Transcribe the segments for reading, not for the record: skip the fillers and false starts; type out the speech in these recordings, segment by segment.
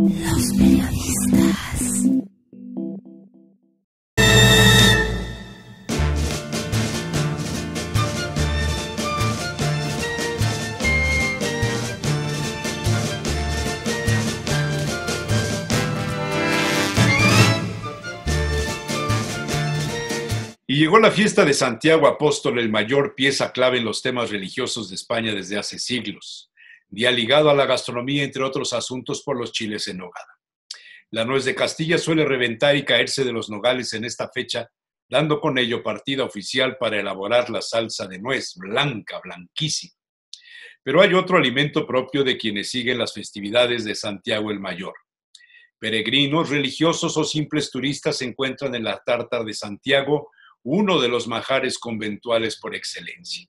Los periodistas. Y llegó la fiesta de Santiago Apóstol el Mayor, pieza clave en los temas religiosos de España desde hace siglos, día ligado a la gastronomía, entre otros asuntos, por los chiles en nogada. La nuez de Castilla suele reventar y caerse de los nogales en esta fecha, dando con ello partida oficial para elaborar la salsa de nuez, blanca, blanquísima. Pero hay otro alimento propio de quienes siguen las festividades de Santiago el Mayor. Peregrinos, religiosos o simples turistas encuentran en la tártar de Santiago uno de los manjares conventuales por excelencia.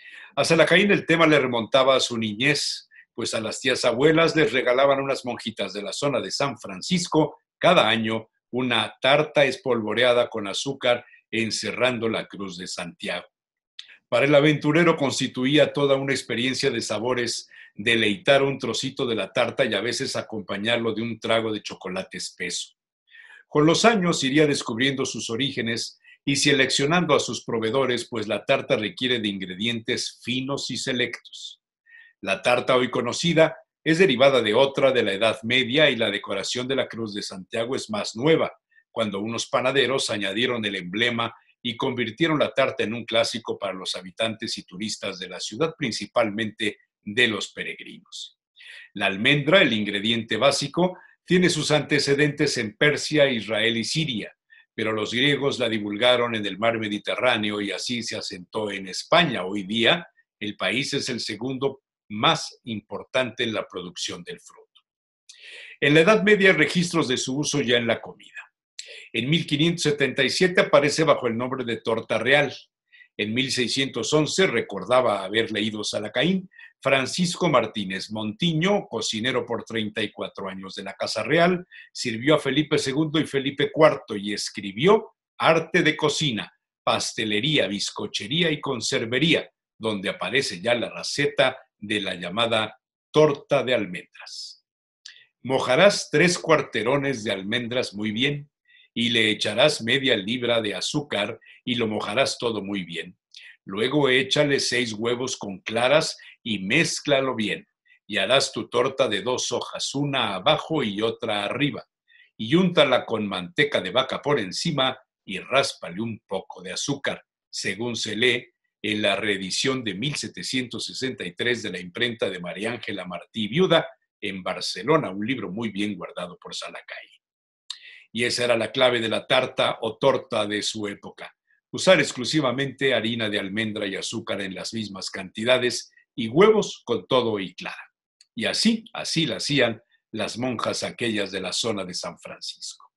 A Salacaín el tema le remontaba a su niñez, pues a las tías abuelas les regalaban unas monjitas de la zona de San Francisco cada año una tarta espolvoreada con azúcar encerrando la cruz de Santiago. Para el aventurero constituía toda una experiencia de sabores deleitar un trocito de la tarta y a veces acompañarlo de un trago de chocolate espeso. Con los años iría descubriendo sus orígenes y seleccionando a sus proveedores, pues la tarta requiere de ingredientes finos y selectos. La tarta hoy conocida es derivada de otra de la Edad Media y la decoración de la Cruz de Santiago es más nueva, cuando unos panaderos añadieron el emblema y convirtieron la tarta en un clásico para los habitantes y turistas de la ciudad, principalmente de los peregrinos. La almendra, el ingrediente básico, tiene sus antecedentes en Persia, Israel y Siria, pero los griegos la divulgaron en el mar Mediterráneo y así se asentó en España. Hoy día, el país es el segundo más importante en la producción del fruto. En la Edad Media hay registros de su uso ya en la comida. En 1577 aparece bajo el nombre de torta real. En 1611, recordaba haber leído Salacaín, Francisco Martínez Montiño, cocinero por 34 años de la Casa Real, sirvió a Felipe II y Felipe IV y escribió Arte de cocina, pastelería, bizcochería y conservería, donde aparece ya la receta de la llamada torta de almendras. Mojarás 3 cuarterones de almendras muy bien y le echarás media libra de azúcar y lo mojarás todo muy bien. Luego échale 6 huevos con claras y mézclalo bien. Y harás tu torta de 2 hojas, una abajo y otra arriba. Y úntala con manteca de vaca por encima y ráspale un poco de azúcar, según se lee en la reedición de 1763 de la imprenta de María Ángela Martí Viuda en Barcelona, un libro muy bien guardado por Salacaín. Y esa era la clave de la tarta o torta de su época. Usar exclusivamente harina de almendra y azúcar en las mismas cantidades y huevos con todo y clara. Y así la hacían las monjas aquellas de la zona de San Francisco.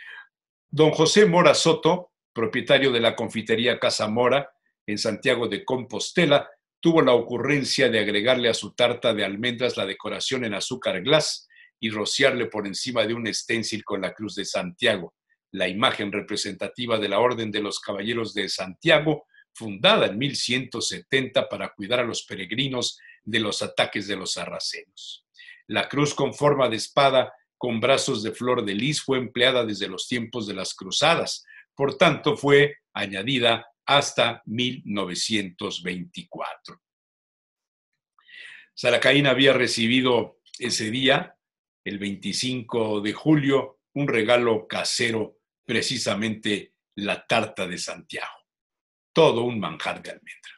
Don José Mora Soto, propietario de la confitería Casa Mora en Santiago de Compostela, tuvo la ocurrencia de agregarle a su tarta de almendras la decoración en azúcar glass y rociarle por encima de un esténcil con la Cruz de Santiago, la imagen representativa de la Orden de los Caballeros de Santiago, fundada en 1170 para cuidar a los peregrinos de los ataques de los sarracenos. La cruz con forma de espada con brazos de flor de lis fue empleada desde los tiempos de las cruzadas, por tanto fue añadida hasta 1924. Salacaín había recibido ese día, el 25 de julio, un regalo casero, precisamente la tarta de Santiago. Todo un manjar de almendra.